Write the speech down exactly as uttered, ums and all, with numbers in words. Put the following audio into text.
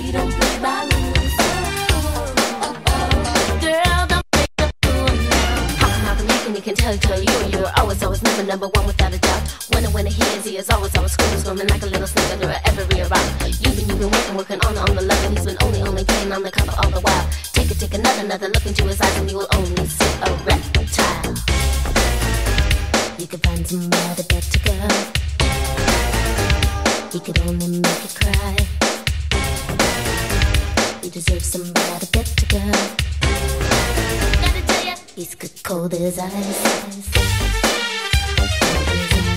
we don't play by rules. Girl, don't make a fool now. How come, how come you can, you can tell, tell you and you're always, always never number one without a doubt. When and when he is, he is always, always screaming, screaming like a little snake under every rock. You've been, you've been working, working on, on the love, and he's been only, only playing on the cover all the while. Take a, take another, another look into his eyes, and you will only see a reptile. You could find somebody better, girl. He could only make you cry. You deserve somebody better, girl. Gotta tell ya, he's good cold as ice. Cold as ice.